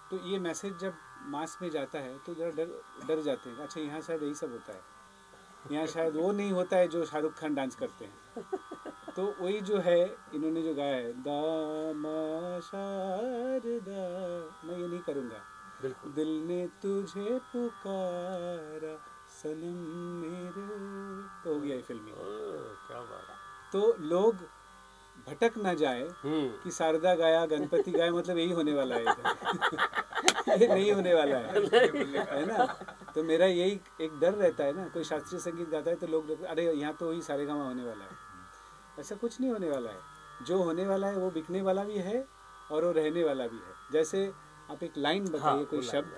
तो ये मैसेज जब मास में जाता है तो जरा डर जाते हैं, अच्छा यहाँ शायद यही सब होता है, यहाँ शायद वो नहीं होता है जो शाहरुख खान डांस करते हैं। तो वही जो है इन्होंने जो गाया है, दामा शारदा, मैं ये नहीं करूँगा, दिल ने तुझे पुकारा सनम मेरे, तो हो गया ये फिल्मी। क्या बात। तो लोग भटक ना जाए कि शारदा गाया गणपति गाया मतलब यही होने वाला है। ये नहीं होने वाला है ना। तो मेरा यही एक डर रहता है ना, कोई शास्त्रीय संगीत गाता है तो लोग अरे यहाँ तो वही सारेगामा होने वाला है, ऐसा कुछ नहीं होने वाला है। जो होने वाला है वो बिकने वाला भी है और वो रहने वाला भी है। जैसे आप एक लाइन बताइए, कोई शब्द,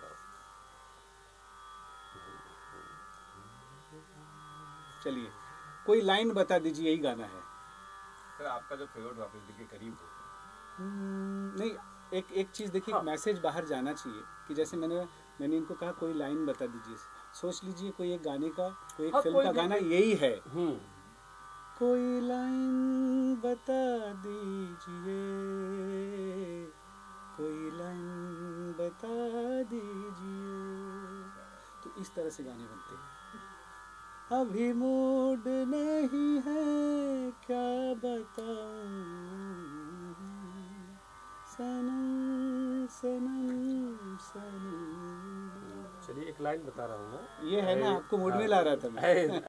चलिए कोई लाइन बता दीजिए, यही गाना है। सर आपका जो फेवरेट हो, आप दिल के करीब हो। नहीं, एक चीज़ देखिए, हाँ। मैसेज बाहर जाना चाहिए कि जैसे मैंने इनको कहा कोई लाइन बता दीजिए, सोच लीजिए कोई एक गाने का, कोई एक फिल्म का गाना यही है, कोई लाइन बता दीजिए, कोई लाइन बता दीजिए, तो इस तरह से गाने बनते हैं। अभी मूड नहीं है क्या बताऊं, सनम सनम सनम। चलिए एक लाइन बता रहा हूँ मैं, ये है ना, आपको मूड में ला रहा था मैं।